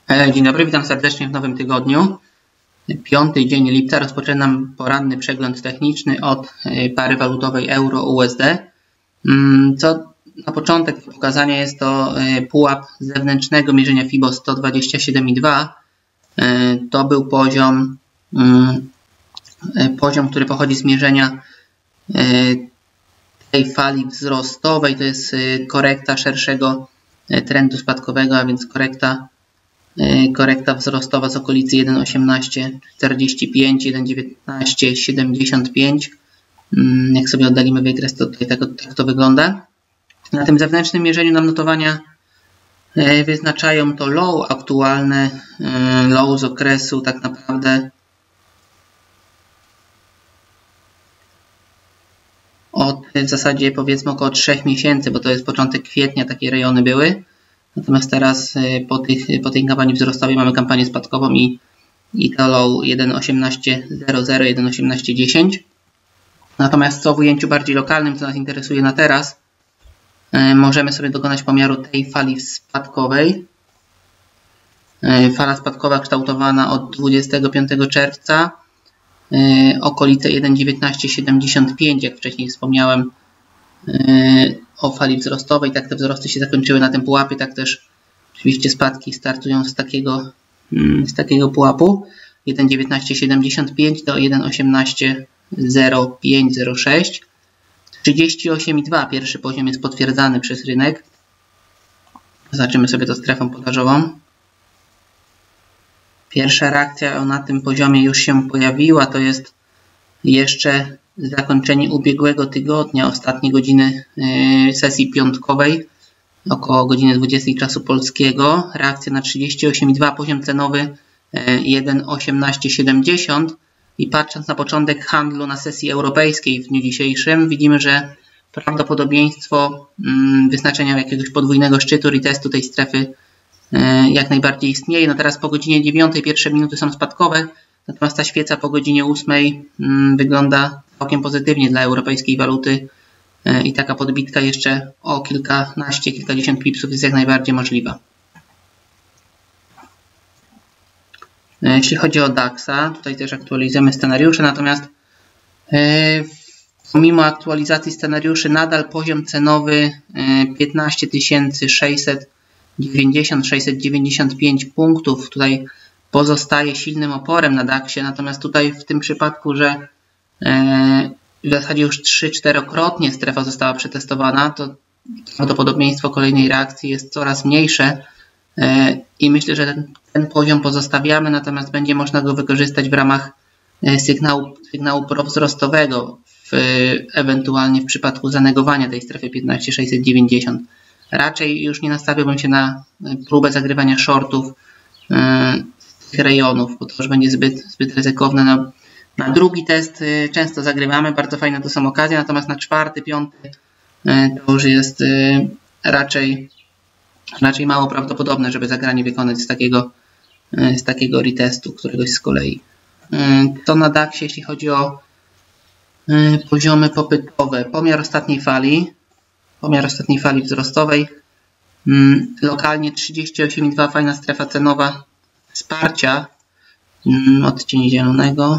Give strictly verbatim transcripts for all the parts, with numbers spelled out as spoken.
Dzień dobry, witam serdecznie w nowym tygodniu. Piąty dzień lipca rozpoczynam poranny przegląd techniczny od pary walutowej euro-U S D. Co na początek pokazania jest to pułap zewnętrznego mierzenia FIBO sto dwadzieścia siedem i dwa. To był poziom, poziom, który pochodzi z mierzenia tej fali wzrostowej. To jest korekta szerszego trendu spadkowego, a więc korekta korekta wzrostowa z okolicy jeden osiemnaście czterdzieści pięć, jeden dziewiętnaście siedemdziesiąt pięć. Jak sobie oddalimy wykres, to tutaj tak, tak to wygląda. Na tym zewnętrznym mierzeniu nam notowania wyznaczają to low aktualne, low z okresu tak naprawdę od w zasadzie powiedzmy około trzech miesięcy, bo to jest początek kwietnia, takie rejony były. Natomiast teraz po, tych, po tej kampanii wzrostowej mamy kampanię spadkową i, i to low jeden osiemnaście zero zero, jeden osiemnaście dziesięć. Natomiast co w ujęciu bardziej lokalnym, co nas interesuje na teraz, yy, możemy sobie dokonać pomiaru tej fali spadkowej. Yy, fala spadkowa kształtowana od dwudziestego piątego czerwca, yy, okolice jeden dziewiętnaście siedemdziesiąt pięć, jak wcześniej wspomniałem, yy, o fali wzrostowej. Tak te wzrosty się zakończyły na tym pułapie, tak też oczywiście spadki startują z takiego, z takiego pułapu jeden dziewiętnaście siedemdziesiąt pięć do jeden osiemnaście zero pięć zero sześć. trzydzieści osiem i dwa pierwszy poziom jest potwierdzany przez rynek. Zobaczymy sobie to strefą podażową. Pierwsza reakcja na tym poziomie już się pojawiła, to jest jeszcze zakończenie ubiegłego tygodnia, ostatnie godziny sesji piątkowej, około godziny dwudziestej czasu polskiego. Reakcja na trzydzieści osiem i dwa, poziom cenowy jeden osiemnaście siedemdziesiąt. I patrząc na początek handlu na sesji europejskiej w dniu dzisiejszym, widzimy, że prawdopodobieństwo wyznaczenia jakiegoś podwójnego szczytu retestu tej strefy jak najbardziej istnieje. No teraz po godzinie dziewiątej pierwsze minuty są spadkowe, natomiast ta świeca po godzinie ósmej wygląda całkiem pozytywnie dla europejskiej waluty i taka podbitka jeszcze o kilkanaście, kilkadziesiąt pipsów jest jak najbardziej możliwa. Jeśli chodzi o daxa, tutaj też aktualizujemy scenariusze, natomiast pomimo aktualizacji scenariuszy nadal poziom cenowy piętnaście tysięcy sześćset dziewięćdziesiąt, sześćset dziewięćdziesiąt pięć punktów tutaj pozostaje silnym oporem na daxie, natomiast tutaj w tym przypadku, że w zasadzie już trzy czterokrotnie strefa została przetestowana, to prawdopodobieństwo kolejnej reakcji jest coraz mniejsze i myślę, że ten, ten poziom pozostawiamy, natomiast będzie można go wykorzystać w ramach sygnału, sygnału prowzrostowego, w, ewentualnie w przypadku zanegowania tej strefy piętnaście tysięcy sześćset dziewięćdziesiąt. Raczej już nie nastawiałbym się na próbę zagrywania shortów z tych rejonów, bo to już będzie zbyt, zbyt ryzykowne. Na, na drugi test często zagrywamy, bardzo fajne to są okazje, natomiast na czwarty, piąty to już jest raczej, raczej mało prawdopodobne, żeby zagranie wykonać z takiego, z takiego retestu któregoś z kolei. To na daxie, jeśli chodzi o poziomy popytowe. Pomiar ostatniej fali, pomiar ostatniej fali wzrostowej. Lokalnie trzydzieści osiem i dwa, fajna strefa cenowa wsparcia. Odcień zielonego.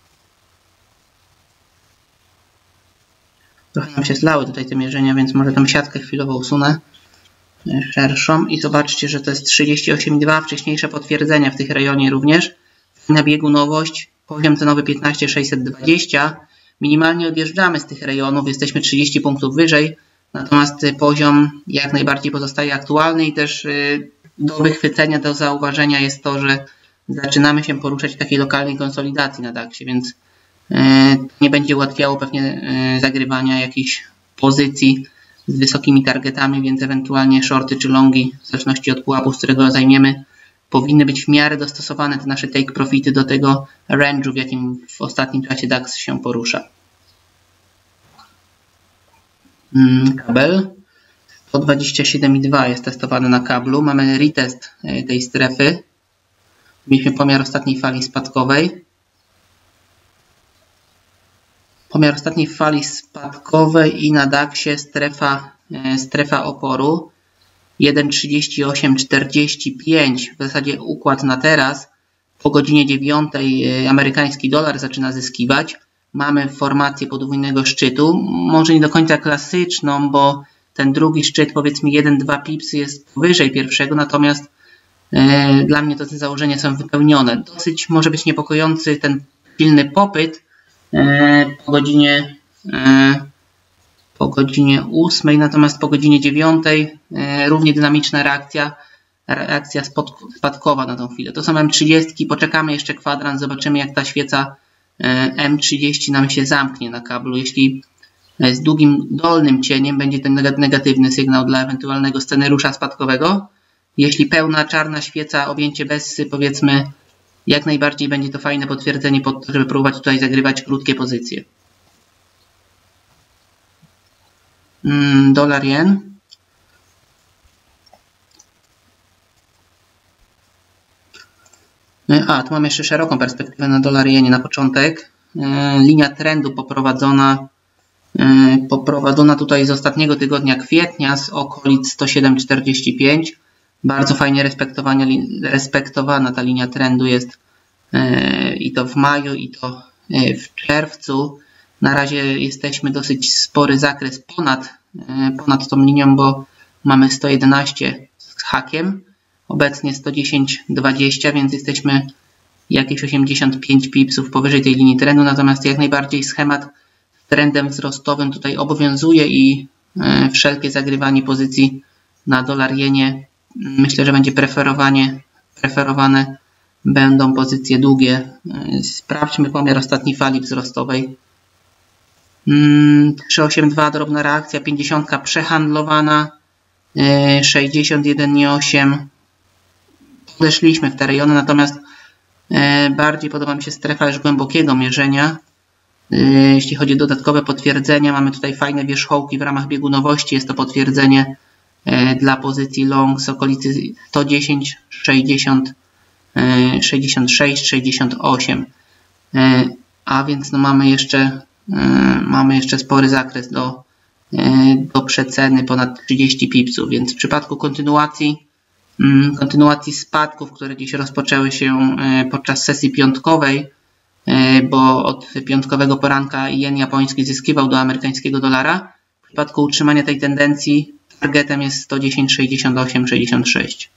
Trochę nam się zlały tutaj te mierzenia, więc może tą siatkę chwilowo usunę szerszą i zobaczcie, że to jest trzydzieści osiem i dwa, wcześniejsze potwierdzenia w tych rejonie również. Na biegu nowość, poziom cenowy piętnaście tysięcy sześćset dwadzieścia. Minimalnie odjeżdżamy z tych rejonów, jesteśmy trzydzieści punktów wyżej, natomiast poziom jak najbardziej pozostaje aktualny i też do wychwycenia, do zauważenia jest to, że zaczynamy się poruszać w takiej lokalnej konsolidacji na daxie, więc nie będzie ułatwiało pewnie zagrywania jakichś pozycji z wysokimi targetami, więc ewentualnie shorty czy longi, w zależności od pułapu, z którego zajmiemy, powinny być w miarę dostosowane te nasze take profity do tego range'u, w jakim w ostatnim czasie dax się porusza. Kabel sto dwadzieścia siedem i dwa jest testowany na kablu. Mamy retest tej strefy. Mieliśmy pomiar ostatniej fali spadkowej. Pomiar ostatniej fali spadkowej i na daxie strefa, strefa oporu. jeden trzydzieści osiem czterdzieści pięć, w zasadzie układ na teraz. Po godzinie dziewiątej amerykański dolar zaczyna zyskiwać. Mamy formację podwójnego szczytu, może nie do końca klasyczną, bo ten drugi szczyt, powiedzmy jeden dwa pipsy, jest powyżej pierwszego, natomiast e, dla mnie to te założenia są wypełnione. Dosyć może być niepokojący ten silny popyt e, po godzinie e, po godzinie ósmej, natomiast po godzinie dziewiątej e, równie dynamiczna reakcja, reakcja spadkowa na tą chwilę. To są M trzydzieści, poczekamy jeszcze kwadrans, zobaczymy jak ta świeca e, M trzydzieści nam się zamknie na kablu. Jeśli z długim dolnym cieniem będzie ten negatywny sygnał dla ewentualnego scenariusza spadkowego. Jeśli pełna czarna świeca, objęcie bessy, powiedzmy, jak najbardziej będzie to fajne potwierdzenie pod to, żeby próbować tutaj zagrywać krótkie pozycje. Hmm, dolar jen. A, tu mamy jeszcze szeroką perspektywę na dolar jenie na początek. Linia trendu poprowadzona poprowadzona tutaj z ostatniego tygodnia kwietnia z okolic sto siedem czterdzieści pięć. Bardzo fajnie respektowana ta linia trendu jest i to w maju, i to w czerwcu. Na razie jesteśmy dosyć spory zakres ponad, ponad tą linią, bo mamy sto jedenaście z hakiem. Obecnie sto dziesięć dwadzieścia, więc jesteśmy jakieś osiemdziesiąt pięć pipsów powyżej tej linii trendu. Natomiast jak najbardziej schemat trendem wzrostowym tutaj obowiązuje i e, wszelkie zagrywanie pozycji na dolar jenie myślę, że będzie preferowanie, preferowane będą pozycje długie. E, sprawdźmy pomiar ostatniej fali wzrostowej. Mm, trzysta osiemdziesiąt dwa drobna reakcja, pięćdziesiąt przehandlowana, e, sześćdziesiąt jeden osiem. Podeszliśmy w te rejony, natomiast e, bardziej podoba mi się strefa już głębokiego mierzenia. Jeśli chodzi o dodatkowe potwierdzenia, mamy tutaj fajne wierzchołki w ramach biegunowości. Jest to potwierdzenie dla pozycji long z okolicy sto dziesięć, sześćdziesiąt, sześćdziesiąt sześć, sześćdziesiąt osiem. A więc no mamy jeszcze mamy jeszcze spory zakres do, do przeceny ponad trzydzieści pipsów, więc w przypadku kontynuacji kontynuacji spadków, które dziś rozpoczęły się podczas sesji piątkowej, bo od piątkowego poranka jen japoński zyskiwał do amerykańskiego dolara. W przypadku utrzymania tej tendencji targetem jest sto dziesięć, sześćdziesiąt osiem, sześćdziesiąt sześć.